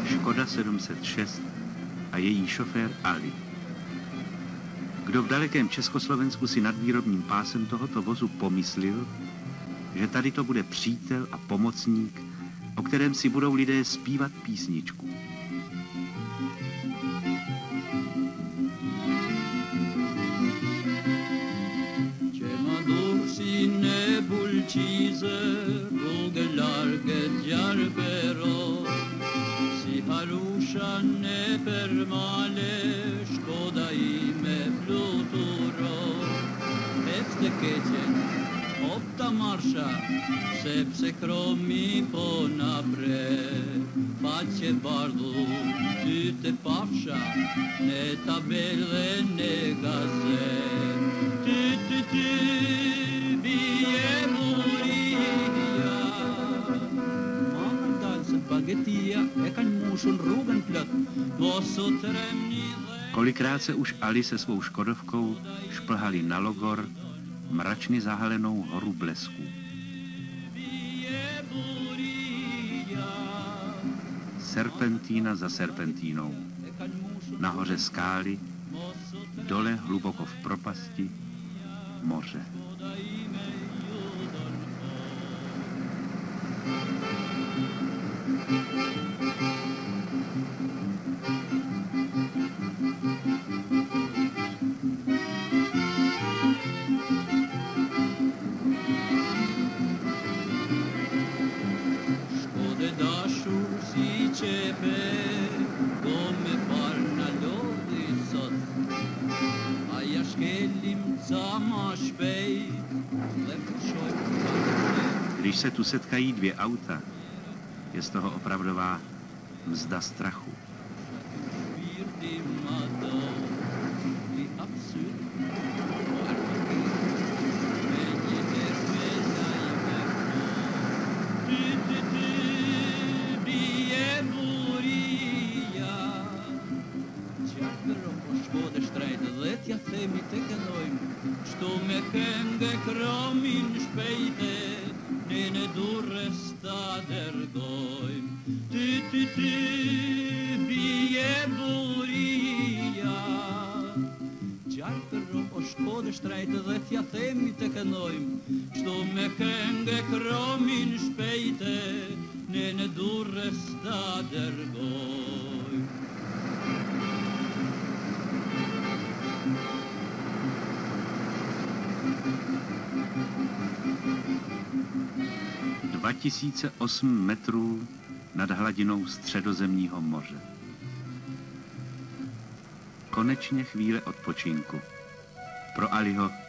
Škoda 706 a její šofér Ali. Kdo v dalekém Československu si nad výrobním pásem tohoto vozu pomyslel, že tady to bude přítel a pomocník, o kterém si budou lidé zpívat písničku. Opta marsza, se przekromi ponapred, face bardu, ty te pasza, ne tabele, ne gazet, ty, bije muria. Mamma se bagetia, ekaň mušun rugan plat, vosu tremni. Kolikrát se už Ali se svou Škodovkou šplhali na Logor, mračně zahalenou horu blesků. Serpentína za serpentínou. Nahoře skály, dole hluboko v propasti moře. Když se tu setkají dvě auta, je z toho opravdová mzda strachu. Dva 2008 metrů nad hladinou Středozemního moře. Konečně chvíle odpočinku. Pro Aliho